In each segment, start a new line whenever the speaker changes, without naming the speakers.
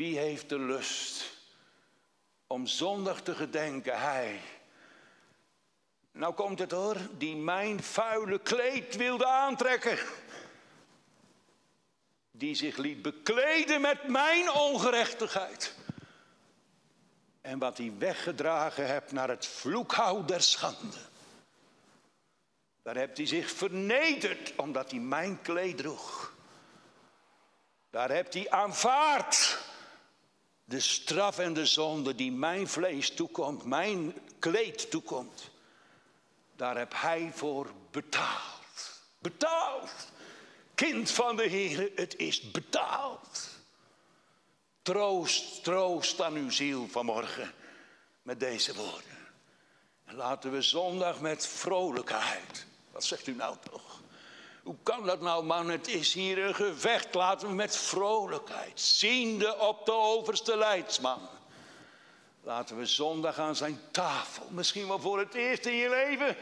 Wie heeft de lust om zondag te gedenken? Hij. Nou komt het hoor, die mijn vuile kleed wilde aantrekken. Die zich liet bekleden met mijn ongerechtigheid. En wat hij weggedragen hebt naar het vloekhout der schande. Daar hebt hij zich vernederd omdat hij mijn kleed droeg. Daar hebt hij aanvaard de straf en de zonde die mijn vlees toekomt, mijn kleed toekomt. Daar heb hij voor betaald. Betaald. Kind van de Heer, het is betaald. Troost, troost aan uw ziel vanmorgen met deze woorden. En laten we zondag met vrolijkheid. Wat zegt u nou toch? Hoe kan dat nou, man? Het is hier een gevecht. Laten we met vrolijkheid, ziende op de overste leidsman. Laten we zondag aan zijn tafel, misschien wel voor het eerst in je leven,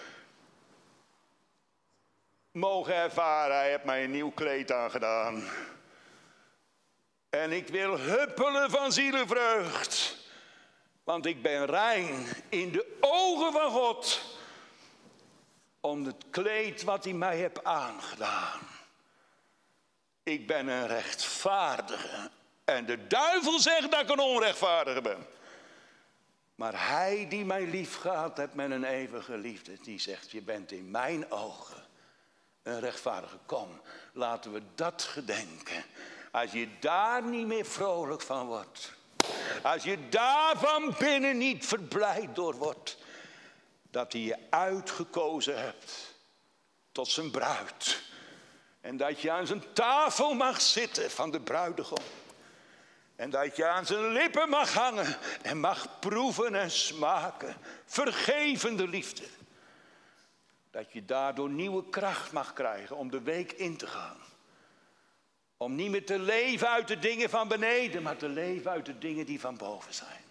mogen ervaren, hij heeft mij een nieuw kleed aangedaan. En ik wil huppelen van zielenvreugd. Want ik ben rein in de ogen van God. Om het kleed wat hij mij heeft aangedaan. Ik ben een rechtvaardige. En de duivel zegt dat ik een onrechtvaardige ben. Maar hij die mij liefgaat, heeft met een eeuwige liefde. Die zegt, je bent in mijn ogen een rechtvaardige. Kom, laten we dat gedenken. Als je daar niet meer vrolijk van wordt. Als je daar van binnen niet verblijd door wordt. Dat hij je uitgekozen hebt tot zijn bruid. En dat je aan zijn tafel mag zitten van de bruidegom. En dat je aan zijn lippen mag hangen en mag proeven en smaken. Vergevende liefde. Dat je daardoor nieuwe kracht mag krijgen om de week in te gaan. Om niet meer te leven uit de dingen van beneden, maar te leven uit de dingen die van boven zijn.